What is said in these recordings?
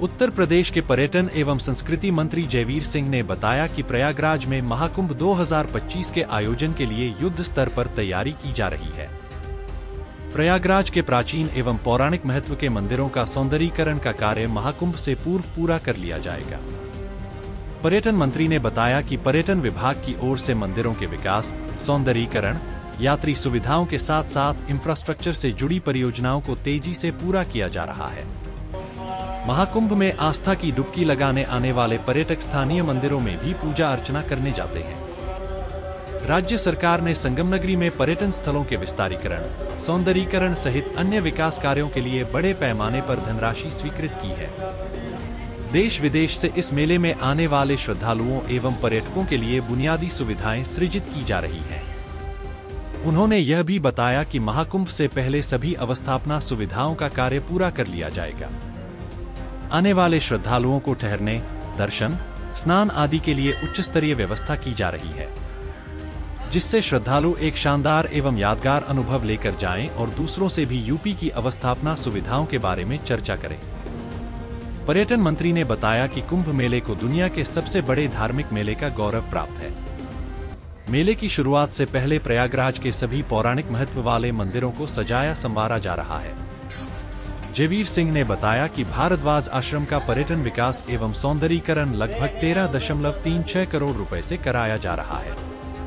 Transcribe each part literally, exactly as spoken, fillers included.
उत्तर प्रदेश के पर्यटन एवं संस्कृति मंत्री जयवीर सिंह ने बताया कि प्रयागराज में महाकुंभ दो हज़ार पच्चीस के आयोजन के लिए युद्ध स्तर पर तैयारी की जा रही है। प्रयागराज के प्राचीन एवं पौराणिक महत्व के मंदिरों का सौंदर्यीकरण का कार्य महाकुंभ से पूर्व पूरा कर लिया जाएगा। पर्यटन मंत्री ने बताया कि पर्यटन विभाग की ओर से मंदिरों के विकास, सौंदर्यीकरण, यात्री सुविधाओं के साथ साथ इंफ्रास्ट्रक्चर से जुड़ी परियोजनाओं को तेजी से पूरा किया जा रहा है। महाकुंभ में आस्था की डुबकी लगाने आने वाले पर्यटक स्थानीय मंदिरों में भी पूजा अर्चना करने जाते हैं। राज्य सरकार ने संगम नगरी में पर्यटन स्थलों के विस्तारीकरण, सौंदर्यीकरण सहित अन्य विकास कार्यों के लिए बड़े पैमाने पर धनराशि स्वीकृत की है। देश विदेश से इस मेले में आने वाले श्रद्धालुओं एवं पर्यटकों के लिए बुनियादी सुविधाएं सृजित की जा रही हैं। उन्होंने यह भी बताया कि महाकुंभ से पहले सभी अवस्थापना सुविधाओं का कार्य पूरा कर लिया जाएगा। आने वाले श्रद्धालुओं को ठहरने, दर्शन, स्नान आदि के लिए उच्च स्तरीय व्यवस्था की जा रही है, जिससे श्रद्धालु एक शानदार एवं यादगार अनुभव लेकर जाएं और दूसरों से भी यूपी की अवस्थापना सुविधाओं के बारे में चर्चा करें। पर्यटन मंत्री ने बताया कि कुंभ मेले को दुनिया के सबसे बड़े धार्मिक मेले का गौरव प्राप्त है। मेले की शुरुआत से पहले प्रयागराज के सभी पौराणिक महत्व वाले मंदिरों को सजाया संवारा जा रहा है। जयवीर सिंह ने बताया कि भारद्वाज आश्रम का पर्यटन विकास एवं सौंदर्यीकरण लगभग तेरह दशमलव तीन छह करोड़ रुपए से कराया जा रहा है।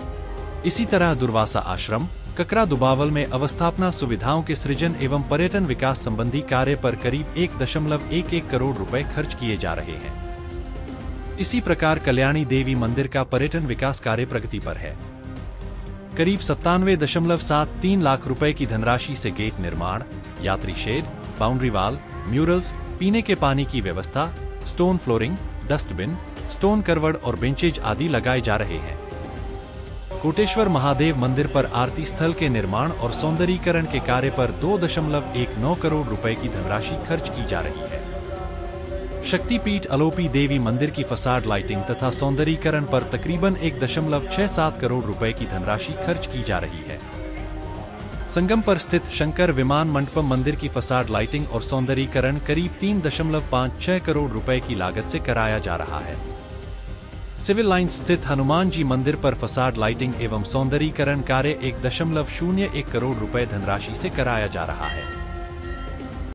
इसी तरह दुर्वासा आश्रम, ककरा दुबावल में अवस्थापना सुविधाओं के सृजन एवं पर्यटन विकास संबंधी कार्य पर करीब एक दशमलव एक एक करोड़ रुपए खर्च किए जा रहे हैं। इसी प्रकार कल्याणी देवी मंदिर का पर्यटन विकास कार्य प्रगति पर है। करीब सत्तानवे दशमलव सात तीन लाख रुपए की धनराशि से गेट निर्माण, यात्री शेड, बाउंड्री वाल, म्यूरल्स, पीने के पानी की व्यवस्था, स्टोन फ्लोरिंग, डस्टबिन, स्टोन करवड़ और बेंचेज आदि लगाए जा रहे हैं। कोटेश्वर महादेव मंदिर पर आरती स्थल के निर्माण और सौंदर्यीकरण के कार्य पर दो दशमलव एक नौ करोड़ रुपए की धनराशि खर्च की जा रही है। शक्तिपीठ अलोपी देवी मंदिर की फसाड लाइटिंग तथा सौंदर्यीकरण पर तकरीबन एक दशमलव छह सात करोड़ रुपए की धनराशि खर्च की जा रही है। संगम पर स्थित शंकर विमान मंडपम मंदिर की फसाड लाइटिंग और सौंदर्यीकरण करीब तीन दशमलव पाँच छह करोड़ रुपए की लागत से कराया जा रहा है। सिविल लाइंस स्थित हनुमान जी मंदिर पर फसाड लाइटिंग एवं सौंदर्यीकरण कार्य एक दशमलव शून्य एक करोड़ रुपए धनराशि से कराया जा रहा है।